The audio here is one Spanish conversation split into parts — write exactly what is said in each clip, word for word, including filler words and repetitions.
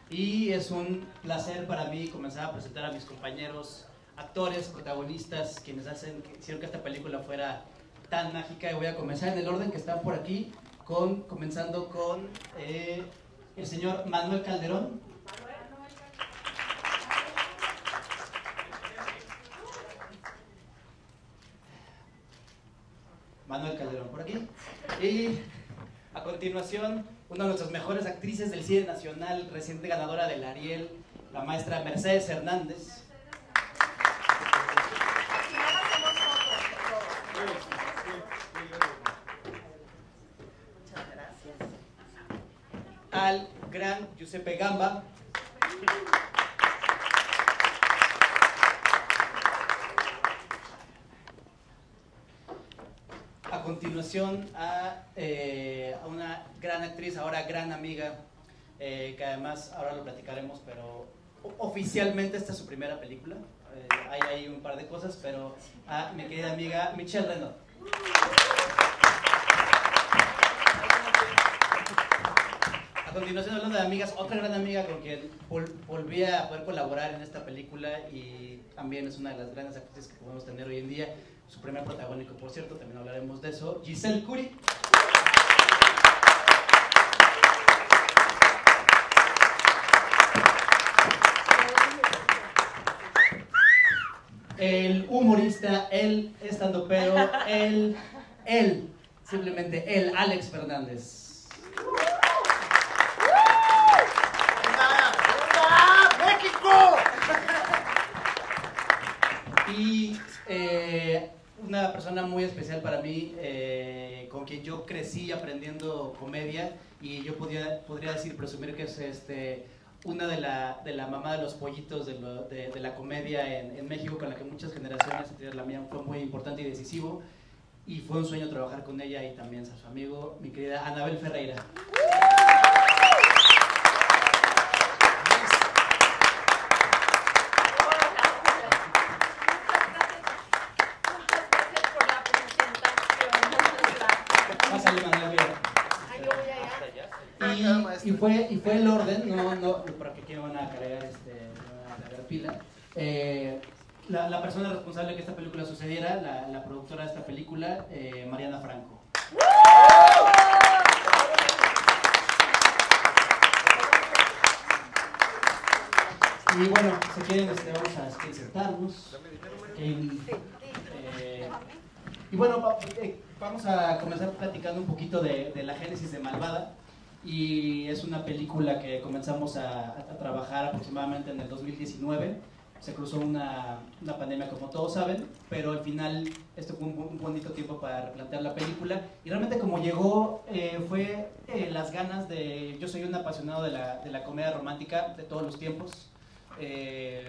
y es un placer para mí comenzar a presentar a mis compañeros, actores, protagonistas, quienes hacen, hicieron que esta película fuera tan mágica. Y voy a comenzar en el orden que están por aquí, con, comenzando con eh, el señor Manuel Calderón. Manuel Calderón por aquí. Y a continuación, una de nuestras mejores actrices del cine nacional, reciente ganadora del Ariel, la maestra Mercedes Hernández. Muchas gracias. Al gran Giuseppe Gamba. A continuación a, eh, a una gran actriz, ahora gran amiga, eh, que además ahora lo platicaremos, pero oficialmente esta es su primera película. Eh, hay ahí un par de cosas, pero a mi querida amiga Michelle Renaud. A continuación, hablando de amigas, otra gran amiga con quien vol volví a poder colaborar en esta película y también es una de las grandes actrices que podemos tener hoy en día. Su primer protagónico, por cierto, también hablaremos de eso. Giselle Curi. El humorista, el estandopero, el, el, simplemente el Alex Fernández. ¡México! Y eh, una persona muy especial para mí, eh, con quien yo crecí aprendiendo comedia, y yo podía, podría decir, presumir que es este, una de la, de la mamá de los pollitos de, lo, de, de la comedia en, en México, con la que muchas generaciones, entre la mía, fue muy importante y decisivo, y fue un sueño trabajar con ella y también a su amigo, mi querida Anabel Ferreira. Y, y, fue, y fue el orden, no, no, para que aquí van a cargar, este, van a cargar pila. Eh, la, la persona responsable de que esta película sucediera, la, la productora de esta película, eh, Mariana Franco. Y bueno, si quieren, este, vamos a insertarnos. Eh, y bueno, va, eh, vamos a comenzar platicando un poquito de, de la génesis de Malvada. Y es una película que comenzamos a, a trabajar aproximadamente en el dos mil diecinueve. Se cruzó una, una pandemia, como todos saben, pero al final esto fue un, un bonito tiempo para replantear la película. Y realmente como llegó eh, fue eh, las ganas de... Yo soy un apasionado de la, de la comedia romántica de todos los tiempos. Eh,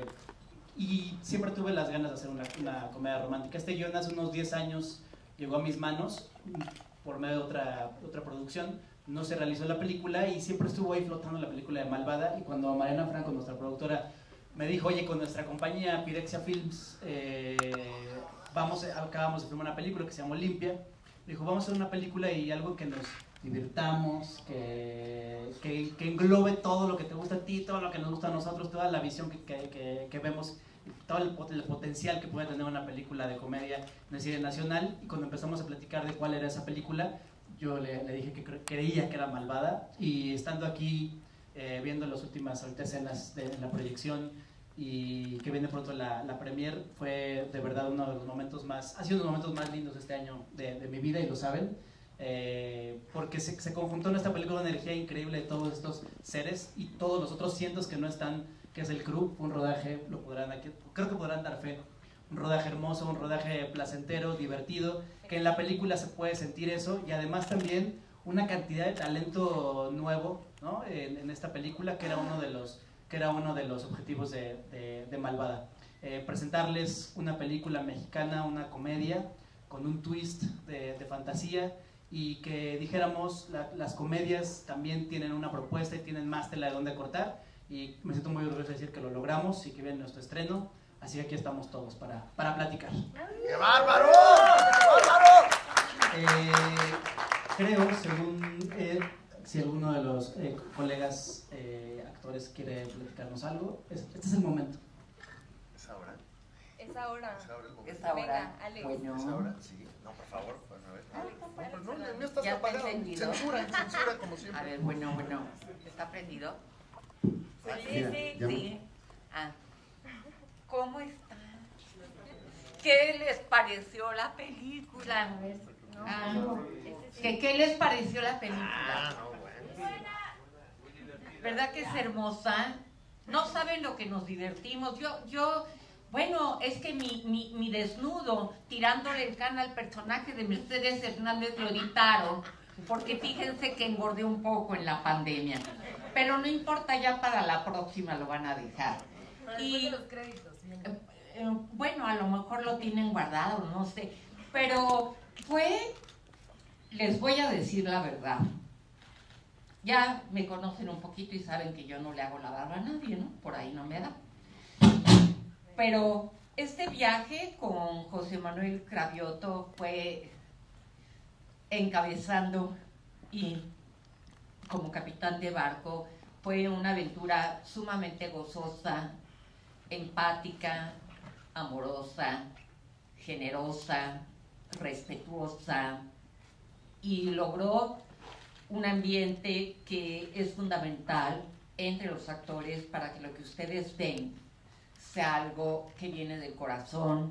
y siempre tuve las ganas de hacer una, una comedia romántica. Este guion hace unos diez años llegó a mis manos por medio de otra, otra producción. No se realizó la película y siempre estuvo ahí flotando la película de Malvada. Y cuando Mariana Franco, nuestra productora, me dijo, oye, con nuestra compañía Pirexia Films, eh, vamos, acabamos de filmar una película que se llama Olimpia. Me dijo, vamos a hacer una película y algo que nos divirtamos, que, que, que englobe todo lo que te gusta a ti, todo lo que nos gusta a nosotros, toda la visión que, que, que, que vemos, todo el, el potencial que puede tener una película de comedia en el cine nacional. Y cuando empezamos a platicar de cuál era esa película, yo le, le dije que cre creía que era Malvada, y estando aquí eh, viendo las últimas ahorita escenas de la proyección y que viene pronto la, la premier, fue de verdad uno de los momentos más, ha sido uno de los momentos más lindos este año de, de mi vida, y lo saben, eh, porque se, se conjuntó en esta película una energía increíble de todos estos seres y todos los otros cientos que no están, que es el crew. Un rodaje, lo podrán aquí, creo que podrán dar fe, un rodaje hermoso, un rodaje placentero, divertido, que en la película se puede sentir eso, y además también una cantidad de talento nuevo, ¿no? en, en esta película, que era uno de los, que era uno de los objetivos de, de, de Malvada. Eh, presentarles una película mexicana, una comedia, con un twist de, de fantasía, y que dijéramos, la, las comedias también tienen una propuesta y tienen más tela de dónde cortar, y me siento muy orgulloso de decir que lo logramos y que viene nuestro estreno. Así que aquí estamos todos para, para platicar. ¡Qué bárbaro! ¡Qué bárbaro! Eh, creo, según... Eh, si alguno de los eh, colegas eh, actores quiere platicarnos algo, este es el momento. ¿Es ahora? Es ahora. ¿Es ahora el momento? Es ahora. Venga, Alex. Bueno. ¿Es ahora? Sí. No, por favor. Bueno, a ver. Alex, No, Alex, pero no, Alex. el mío está ¿Ya está apagado. encendido? Censura, censura, como siempre. A ver, bueno, bueno. ¿Está prendido? Sí, sí, sí. Sí. Ah. ¿Cómo están? ¿Qué les pareció la película? Ah, ¿qué, ¿Qué les pareció la película? Ah, no, bueno. ¿Verdad que es hermosa? No saben lo que nos divertimos. Yo, yo, bueno, es que mi, mi, mi desnudo, tirándole el can al personaje de Mercedes Hernández, lo editaron, porque fíjense que engordé un poco en la pandemia. Pero no importa, ya para la próxima lo van a dejar. Pero Y, después de los créditos. Bien. eh, eh, bueno, a lo mejor lo tienen guardado, no sé. Pero fue, les voy a decir la verdad. Ya me conocen un poquito y saben que yo no le hago la barba a nadie, ¿no? Por ahí no me da. Pero este viaje con José Manuel Cravioto fue encabezando y como capitán de barco, fue una aventura sumamente gozosa, empática, amorosa, generosa, respetuosa, y logró un ambiente que es fundamental entre los actores para que lo que ustedes ven sea algo que viene del corazón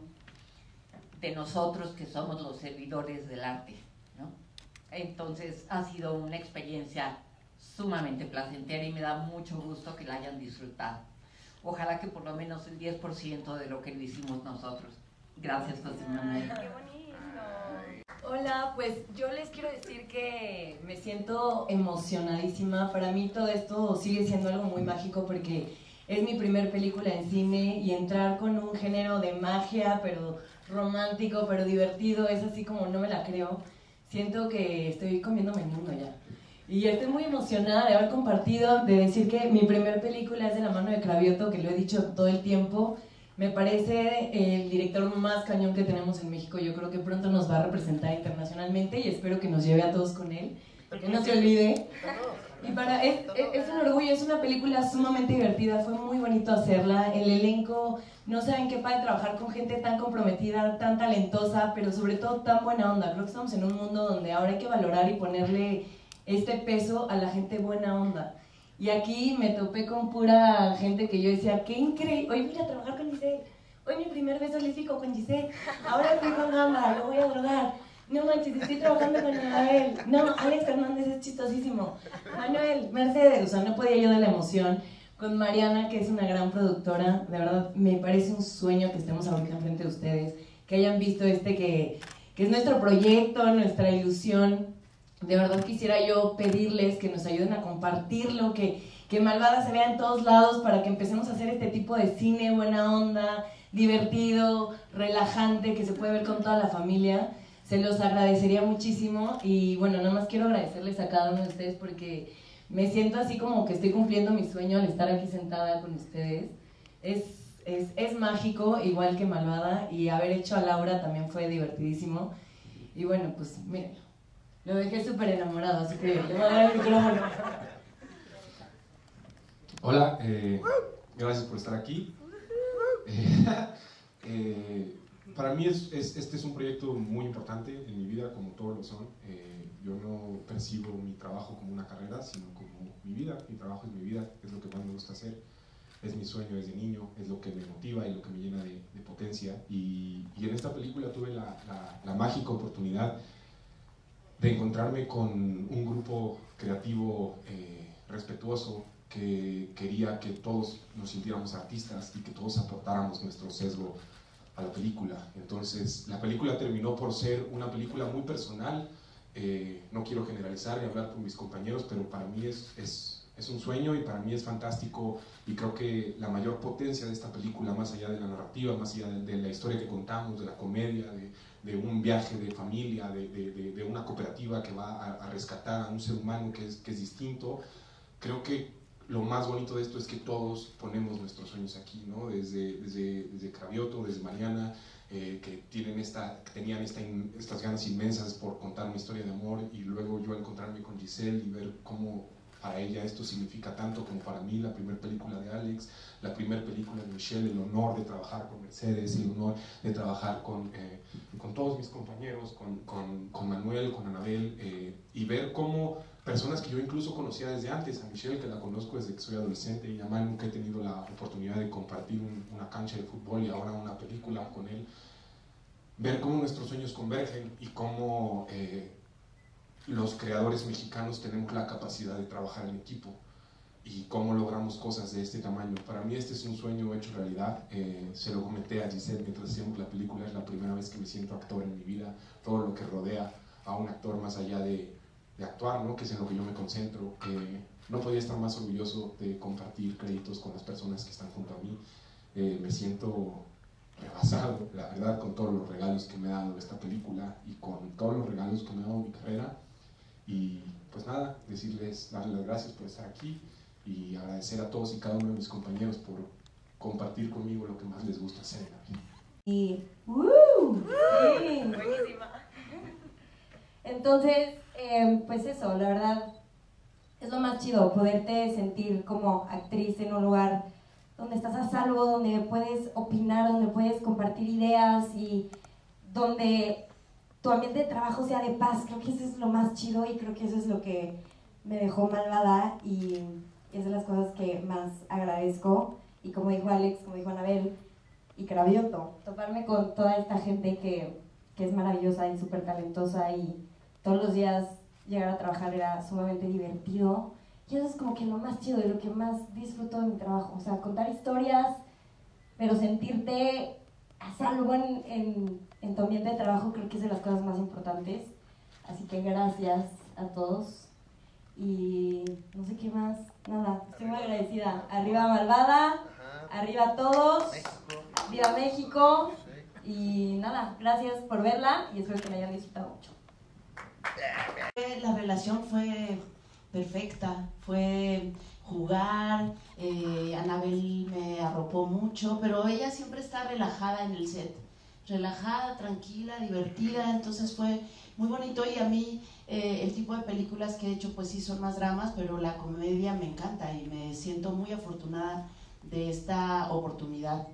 de nosotros que somos los servidores del arte, ¿no? Entonces ha sido una experiencia sumamente placentera y me da mucho gusto que la hayan disfrutado. Ojalá que por lo menos el diez por ciento de lo que lo hicimos nosotros. Gracias, José Manuel. Ay, qué bonito. Hola, pues yo les quiero decir que me siento emocionadísima. Para mí todo esto sigue siendo algo muy mágico porque es mi primer película en cine y entrar con un género de magia, pero romántico, pero divertido, es así como no me la creo. Siento que estoy comiéndome el mundo ya. Y estoy muy emocionada de haber compartido, de decir que mi primer película es de la mano de Cravioto, que lo he dicho todo el tiempo. Me parece el director más cañón que tenemos en México. Yo creo que pronto nos va a representar internacionalmente y espero que nos lleve a todos con él. Que no se olvide. Y para, es, es, es un orgullo, es una película sumamente divertida, fue muy bonito hacerla. El elenco, no saben qué padre trabajar con gente tan comprometida, tan talentosa, pero sobre todo tan buena onda. Creo que estamos en un mundo donde ahora hay que valorar y ponerle este peso a la gente buena onda. Y aquí me topé con pura gente que yo decía, qué increíble, hoy voy a trabajar con Giselle, hoy mi primer beso lésbico con Giselle, ahora estoy con Gama, lo voy a drogar, no manches, estoy trabajando con Manuel, no, Alex Hernández es chistosísimo, Manuel, Mercedes, o sea, no podía yo de la emoción, con Mariana, que es una gran productora, de verdad, me parece un sueño que estemos ahorita enfrente de ustedes, que hayan visto este que, que es nuestro proyecto, nuestra ilusión. De verdad quisiera yo pedirles que nos ayuden a compartirlo, que, que Malvada se vea en todos lados para que empecemos a hacer este tipo de cine buena onda, divertido, relajante, que se puede ver con toda la familia. Se los agradecería muchísimo y bueno, nada más quiero agradecerles a cada uno de ustedes porque me siento así como que estoy cumpliendo mi sueño al estar aquí sentada con ustedes. Es, es, es mágico, igual que Malvada, y haber hecho a Laura también fue divertidísimo. Y bueno, pues miren. Lo dejé súper enamorado, así que le voy a dar el micrófono. Hola, eh, gracias por estar aquí. Eh, eh, para mí es, es, este es un proyecto muy importante en mi vida, como todos lo son. Eh, yo no percibo mi trabajo como una carrera, sino como mi vida. Mi trabajo es mi vida, es lo que más me gusta hacer. Es mi sueño desde niño, es lo que me motiva y lo que me llena de, de potencia. Y, y en esta película tuve la, la, la mágica oportunidad de encontrarme con un grupo creativo eh, respetuoso que quería que todos nos sintiéramos artistas y que todos aportáramos nuestro sesgo a la película. Entonces, la película terminó por ser una película muy personal. Eh, no quiero generalizar ni hablar con mis compañeros, pero para mí es, es, es un sueño y para mí es fantástico, y creo que la mayor potencia de esta película, más allá de la narrativa, más allá de, de la historia que contamos, de la comedia, de, de un viaje de familia, de, de, de una cooperativa que va a, a rescatar a un ser humano que es, que es distinto, creo que lo más bonito de esto es que todos ponemos nuestros sueños aquí, ¿no? Desde, desde, desde Cravioto, desde Mariana, eh, que tienen esta, que tenían esta in, estas ganas inmensas por contar una historia de amor, y luego yo encontrarme con Giselle y ver cómo para ella esto significa tanto como para mí, la primera película de Alex, la primera película de Michelle, el honor de trabajar con Mercedes, el honor de trabajar con, eh, con todos mis compañeros, con, con, con Manuel, con Anabel, eh, y ver cómo personas que yo incluso conocía desde antes, a Michelle, que la conozco desde que soy adolescente, y a Manu, nunca he tenido la oportunidad de compartir un, una cancha de fútbol y ahora una película con él, ver cómo nuestros sueños convergen y cómo eh, los creadores mexicanos tenemos la capacidad de trabajar en equipo y cómo logramos cosas de este tamaño. Para mí este es un sueño hecho realidad. Eh, se lo comenté a Giselle mientras hacíamos la película, es la primera vez que me siento actor en mi vida, todo lo que rodea a un actor más allá de, de actuar, ¿no? Que es en lo que yo me concentro. Eh, no podía estar más orgulloso de compartir créditos con las personas que están junto a mí. Eh, me siento rebasado, la verdad, con todos los regalos que me ha dado esta película y con todos los regalos que me ha dado mi carrera. Y pues nada, decirles, darles las gracias por estar aquí y agradecer a todos y cada uno de mis compañeros por compartir conmigo lo que más les gusta hacer en la vida. Y, ¡uh! Sí. Buenísima. Entonces, eh, pues eso, la verdad, es lo más chido, poderte sentir como actriz en un lugar donde estás a salvo, donde puedes opinar, donde puedes compartir ideas y donde tu ambiente de trabajo sea de paz. Creo que eso es lo más chido y creo que eso es lo que me dejó Malvada y es de las cosas que más agradezco. Y como dijo Alex, como dijo Anabel y Cravioto, toparme con toda esta gente que, que es maravillosa y súper talentosa y todos los días llegar a trabajar era sumamente divertido. Y eso es como que lo más chido y lo que más disfruto de mi trabajo. O sea, contar historias, pero sentirte a salvo en, en, en tu ambiente de trabajo creo que es de las cosas más importantes. Así que gracias a todos. Y no sé qué más. Nada, estoy muy agradecida. Arriba Malvada, Ajá. arriba todos, México. viva México. Sí. Y nada, gracias por verla y espero que la hayan disfrutado mucho. La relación fue perfecta, fue jugar, eh, Anabel me arropó mucho, pero ella siempre está relajada en el set, relajada, tranquila, divertida, entonces fue muy bonito. Y a mí eh, el tipo de películas que he hecho pues sí son más dramas, pero la comedia me encanta y me siento muy afortunada de esta oportunidad.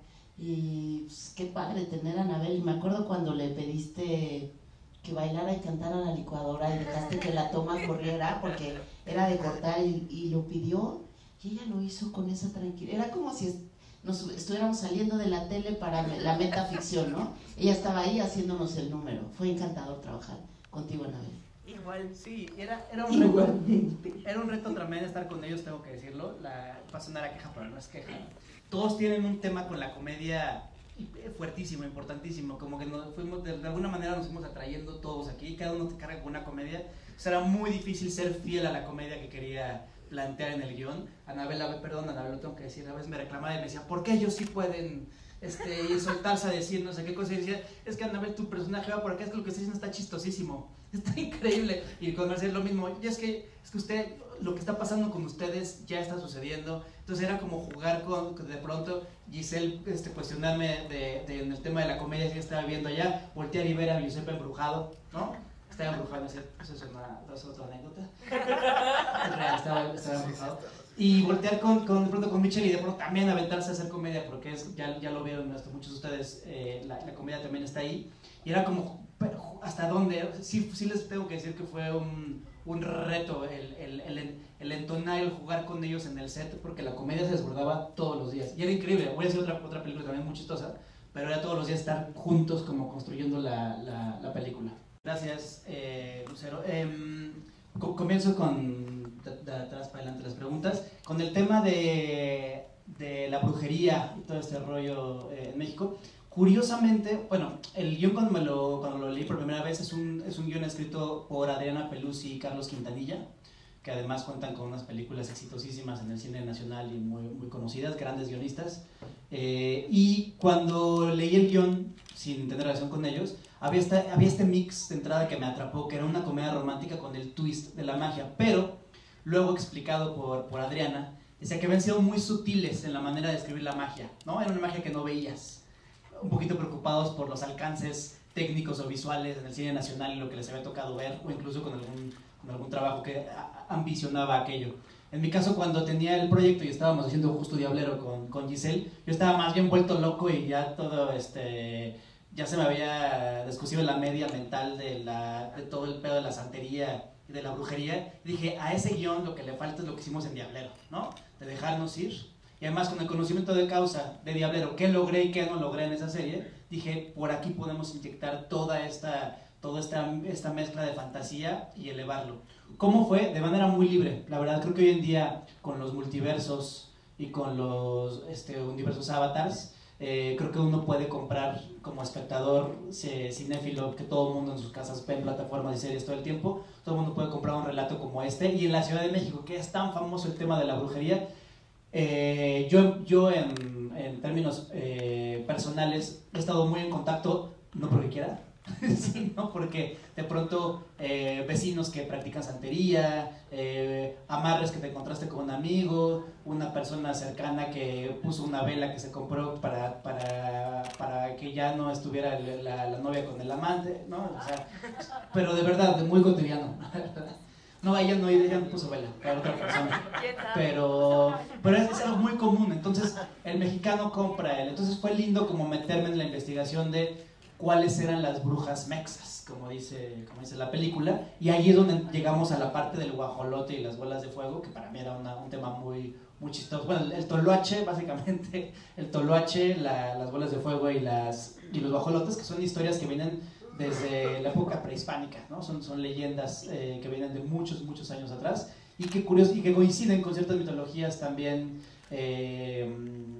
Y pues, qué padre tener a Anabel. Y me acuerdo cuando le pediste que bailara y cantara a la licuadora y dejaste que la toma corriera porque era de cortar y, y lo pidió y ella lo hizo con esa tranquilidad. Era como si nos estuviéramos saliendo de la tele para la metaficción, ¿no? Ella estaba ahí haciéndonos el número. Fue encantador trabajar contigo, Anabel. Igual, sí, era, era, un reto, era un reto tremendo estar con ellos, tengo que decirlo. La, va a sonar a queja, pero no es queja. Todos tienen un tema con la comedia fuertísimo, importantísimo, como que nos fuimos, de, de alguna manera nos fuimos atrayendo todos aquí, cada uno te carga con una comedia. O sea, era muy difícil ser fiel a la comedia que quería plantear en el guión. Anabel, perdón, Anabel, lo tengo que decir, a veces me reclamaba y me decía, ¿por qué ellos sí pueden este, soltarse a decir no sé qué cosa? Y decía, es que Anabel, tu personaje va por acá, es que lo que está diciendo está chistosísimo, está increíble. Y con Marcelo lo mismo, y es que, es que usted, lo que está pasando con ustedes ya está sucediendo. Entonces era como jugar con, de pronto, Giselle este, cuestionarme de, de, en el tema de la comedia, si estaba viendo allá, voltear y ver a Giuseppe embrujado, ¿no? Estaba embrujado, eso es, una, es otra anécdota. Es real, estaba, estaba embrujado. Y voltear con, con, de pronto con Michelle y de pronto también aventarse a hacer comedia, porque es, ya, ya lo vieron muchos de ustedes, eh, la, la comedia también está ahí. Y era como, ¿hasta dónde? Sí, sí les tengo que decir que fue un, un reto el, el, el, el entonar, el jugar con ellos en el set, porque la comedia se desbordaba todos los días. Y era increíble. Voy a hacer otra, otra película también muy chistosa, pero era todos los días estar juntos como construyendo la, la, la película. Gracias, eh, Lucero. Eh, comienzo con, de, de atrás para adelante las preguntas, con el tema de, de la brujería y todo este rollo eh, en México. Curiosamente, bueno, el guión cuando, me lo, cuando lo leí por primera vez es un, es un guión escrito por Adriana Peluzzi y Carlos Quintanilla, que además cuentan con unas películas exitosísimas en el cine nacional y muy, muy conocidas, grandes guionistas. Eh, y cuando leí el guión, sin tener relación con ellos, había, esta, había este mix de entrada que me atrapó, que era una comedia romántica con el twist de la magia, pero luego explicado por, por Adriana, decía que habían sido muy sutiles en la manera de describir la magia, ¿no? Era una magia que no veías, un poquito preocupados por los alcances técnicos o visuales en el cine nacional y lo que les había tocado ver, o incluso con algún, con algún trabajo que ambicionaba aquello. En mi caso, cuando tenía el proyecto y estábamos haciendo Justo Diablero con, con Giselle, yo estaba más bien vuelto loco y ya todo, este, ya se me había descosido la media mental de, la, de todo el pedo de la santería y de la brujería. Y dije, a ese guión lo que le falta es lo que hicimos en Diablero, ¿no? De dejarnos ir. Y además con el conocimiento de causa de Diablero, qué logré y qué no logré en esa serie, dije, por aquí podemos inyectar toda esta, toda esta, esta mezcla de fantasía y elevarlo. ¿Cómo fue? De manera muy libre. La verdad creo que hoy en día con los multiversos y con los este, universos avatars, eh, creo que uno puede comprar como espectador eh, cinéfilo, que todo el mundo en sus casas ve en plataformas y series todo el tiempo, todo el mundo puede comprar un relato como este. Y en la Ciudad de México, que es tan famoso el tema de la brujería, eh, yo, yo en, en términos eh, personales he estado muy en contacto, no porque quiera, sino porque de pronto eh, vecinos que practican santería, eh, amarres que te encontraste con un amigo, una persona cercana que puso una vela que se compró para, para, para que ya no estuviera la, la novia con el amante, ¿no? O sea, pero de verdad, de muy cotidiano. No, ella no, ella no puso vela, era otra persona. Pero, pero es, es algo muy común. Entonces, el mexicano compra él. Entonces fue lindo como meterme en la investigación de cuáles eran las brujas mexas, como dice, como dice la película. Y ahí es donde llegamos a la parte del guajolote y las bolas de fuego, que para mí era una, un tema muy, muy chistoso. Bueno, el, el toloache, básicamente, el toloache, la, las bolas de fuego y, las, y los guajolotes, que son historias que vienen desde la época prehispánica, ¿no? Son, son leyendas eh, que vienen de muchos, muchos años atrás y que, curioso, y que coinciden con ciertas mitologías también eh,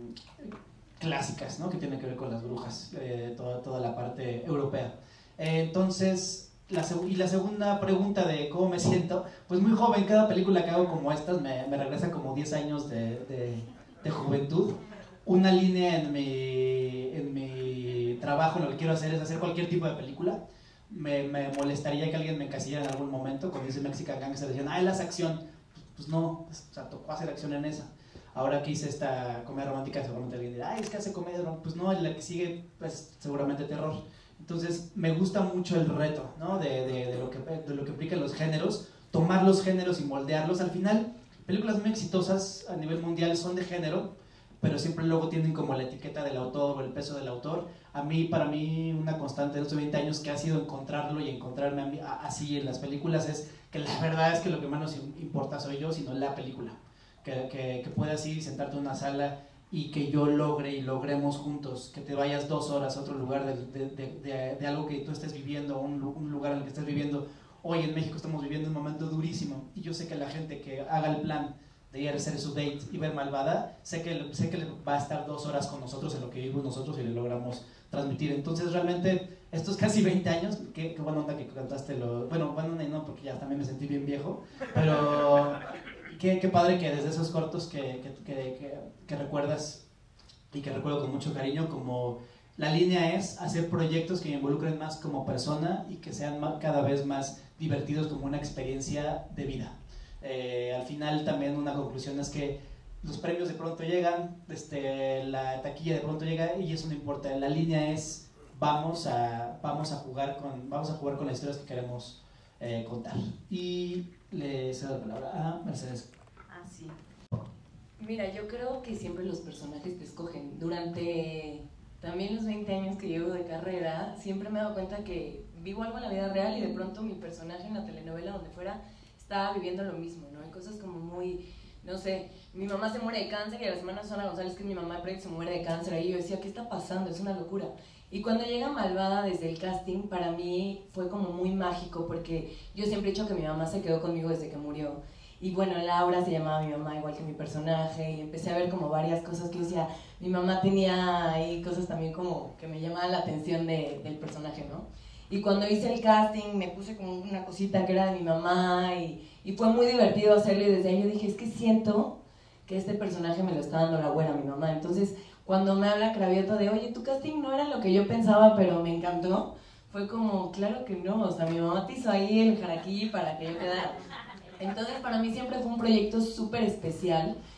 clásicas, ¿no? Que tienen que ver con las brujas, eh, toda, toda la parte europea. Eh, entonces, la, y la segunda pregunta de cómo me siento, pues muy joven, cada película que hago como estas me, me regresa como diez años de, de, de juventud. Una línea en mi, en mi trabajo, lo que quiero hacer es hacer cualquier tipo de película. Me, me molestaría que alguien me encasillara en algún momento. Cuando dice Mexican Gangster decían, ah, él hace acción. Pues, pues no, pues, o sea, tocó hacer acción en esa. Ahora que hice esta comedia romántica, seguramente alguien dirá, ay, es que hace comedia romántica. Pues no, la que sigue, pues seguramente terror. Entonces, me gusta mucho el reto, ¿no? De, de, de, lo que, de lo que implican los géneros, tomar los géneros y moldearlos. Al final, películas muy exitosas a nivel mundial son de género, pero siempre luego tienen como la etiqueta del autor o el peso del autor. A mí, para mí, una constante de estos veinte años que ha sido encontrarlo y encontrarme a mí, a, así en las películas es que la verdad es que lo que más nos importa soy yo, sino la película. Que, que, que puedas ir y sentarte en una sala y que yo logre y logremos juntos, que te vayas dos horas a otro lugar de, de, de, de, de algo que tú estés viviendo, un, un lugar en el que estés viviendo. Hoy en México estamos viviendo un momento durísimo y yo sé que la gente que haga el plan de ir a hacer su date y ver Malvada, sé que, sé que va a estar dos horas con nosotros en lo que vivimos nosotros y le logramos transmitir. Entonces realmente estos casi veinte años, qué, qué buena onda que cantaste lo... Bueno, buena onda y no, porque ya también me sentí bien viejo, pero qué, qué padre que desde esos cortos que, que, que, que, que recuerdas y que recuerdo con mucho cariño, como la línea es hacer proyectos que me involucren más como persona y que sean más, cada vez más divertidos como una experiencia de vida. Eh, al final también una conclusión es que los premios de pronto llegan, este, la taquilla de pronto llega y eso no importa. La línea es vamos a, vamos a, jugar, con, vamos a jugar con las historias que queremos eh, contar. Y le cedo la palabra a Mercedes. Ah, sí. Mira, yo creo que siempre los personajes te escogen. Durante también los veinte años que llevo de carrera, siempre me he dado cuenta que vivo algo en la vida real y de pronto mi personaje en la telenovela, donde fuera, estaba viviendo lo mismo, ¿no? Hay cosas como muy, no sé, mi mamá se muere de cáncer y a la semana Susana González, que es mi mamá de proyecto, se muere de cáncer. Ahí yo decía, ¿qué está pasando? Es una locura. Y cuando llega Malvada desde el casting, para mí fue como muy mágico, porque yo siempre he dicho que mi mamá se quedó conmigo desde que murió. Y bueno, Laura se llamaba mi mamá igual que mi personaje, y empecé a ver como varias cosas que yo decía, mi mamá tenía ahí cosas también como que me llamaban la atención de, del personaje, ¿no? Y cuando hice el casting me puse como una cosita que era de mi mamá y, y fue muy divertido hacerlo, y desde ahí yo dije, es que siento que este personaje me lo está dando la güera, mi mamá. Entonces, cuando me habla Cravioto de, oye, tu casting no era lo que yo pensaba, pero me encantó, fue como, claro que no, o sea, mi mamá te hizo ahí el jaraquí para que yo quedara. Entonces, para mí siempre fue un proyecto súper especial,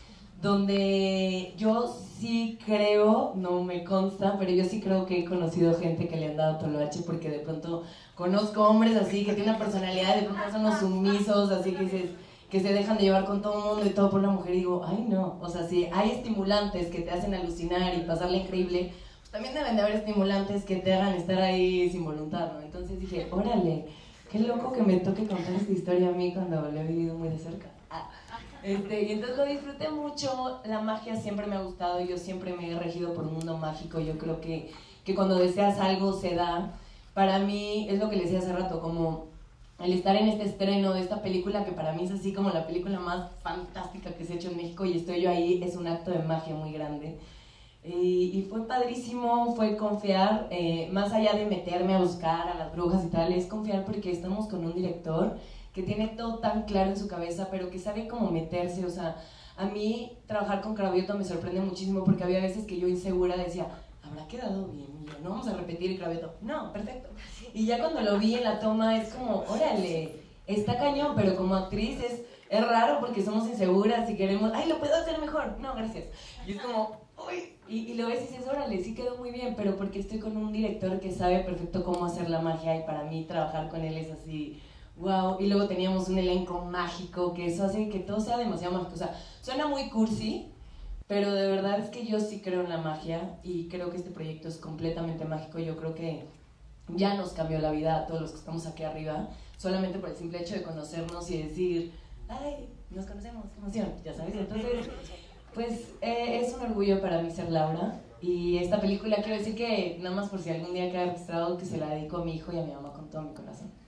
donde yo sí creo, no me consta, pero yo sí creo que he conocido gente que le han dado toloache, porque de pronto conozco hombres así, que tienen una personalidad, de pronto son los sumisos, así que dices, que se dejan de llevar con todo el mundo y todo por una mujer, y digo, ay no, o sea, si hay estimulantes que te hacen alucinar y pasarla increíble, pues también deben de haber estimulantes que te hagan estar ahí sin voluntad, ¿no? Entonces dije, órale, qué loco que me toque contar esta historia a mí cuando lo he vivido muy de cerca. Ah. Este, y entonces lo disfruté mucho, la magia siempre me ha gustado, yo siempre me he regido por un mundo mágico, yo creo que, que cuando deseas algo se da. Para mí es lo que les decía hace rato, como el estar en este estreno de esta película que para mí es así como la película más fantástica que se ha hecho en México y estoy yo ahí, es un acto de magia muy grande. Y, y fue padrísimo, fue confiar, eh, más allá de meterme a buscar a las brujas y tal, es confiar porque estamos con un director que tiene todo tan claro en su cabeza, pero que sabe cómo meterse, o sea, a mí trabajar con Cravioto me sorprende muchísimo porque había veces que yo insegura decía, ¿habrá quedado bien? Y yo, no vamos a repetir y Cravioto, no, perfecto. Y ya cuando lo vi en la toma es como, órale, está cañón, pero como actriz es, es raro porque somos inseguras y queremos, ay, lo puedo hacer mejor, no, gracias. Y es como, uy, y, y lo ves y dices, órale, sí quedó muy bien, pero porque estoy con un director que sabe perfecto cómo hacer la magia y para mí trabajar con él es así... Wow, y luego teníamos un elenco mágico, que eso hace que todo sea demasiado mágico. O sea, suena muy cursi, pero de verdad es que yo sí creo en la magia y creo que este proyecto es completamente mágico. Yo creo que ya nos cambió la vida a todos los que estamos aquí arriba, solamente por el simple hecho de conocernos y decir, ay, nos conocemos, qué emoción, ya sabes. Entonces, pues eh, es un orgullo para mí ser Laura. Y esta película quiero decir que, nada más por si algún día queda registrado, que se la dedico a mi hijo y a mi mamá con todo mi corazón.